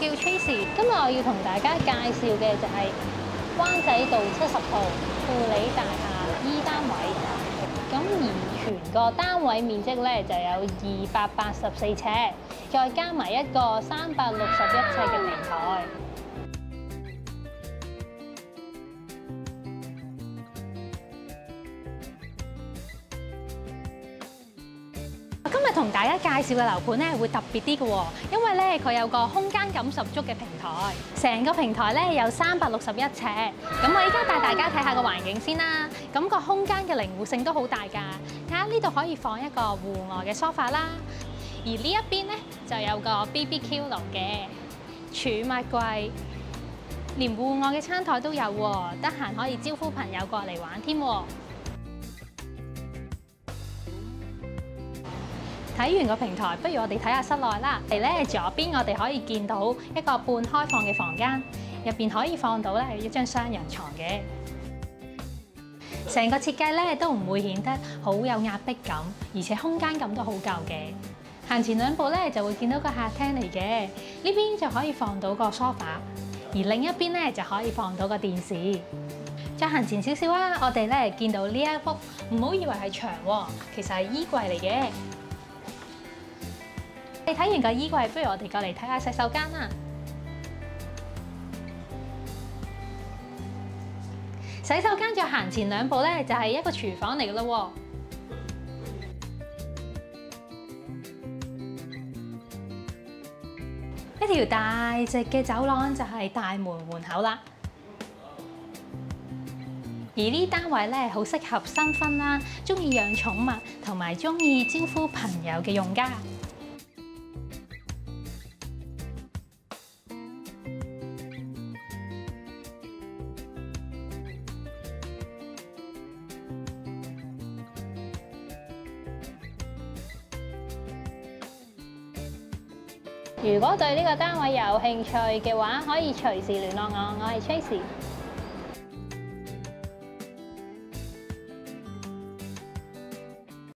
叫 Tracy， 今日我要同大家介紹嘅就係灣仔道70號富利大廈 E 單位。咁而全個單位面積咧就有284尺，再加埋一個361尺嘅平台。今日同大家介紹嘅樓盤咧會特別啲嘅喎，因為咧佢有個空間感十足嘅平台，成個平台咧有361尺。咁我依家帶大家睇下個環境先啦。咁個空間嘅靈活性都好大㗎。睇下呢度可以放一個戶外嘅梳化啦，而呢一邊咧就有個 BBQ 爐嘅儲物櫃，連戶外嘅餐台都有喎，得閒可以招呼朋友過嚟玩添喎。睇完個平台，不如我哋睇下室內啦。嚟咧左邊，我哋可以見到一個半開放嘅房間，入邊可以放到咧一張雙人床嘅。成個設計咧都唔會顯得好有壓迫感，而且空間感都好夠嘅。行前2步咧就會見到個客廳嚟嘅，呢邊就可以放到個梳化，而另一邊咧就可以放到個電視。再行前少少啦，我哋咧見到呢一幅，唔好以為係牆喎，其實係衣櫃嚟嘅。你睇完個衣櫃，不如我哋過嚟睇下洗手間啦。洗手間再行前2步咧，就係一個廚房嚟嘅咯喎。一條大直嘅走廊就係大門口啦。而呢單位咧好適合新婚啦，中意養寵物同埋中意招呼朋友嘅用家。如果對呢個單位有興趣嘅話，可以隨時聯絡我，我係 Tracy。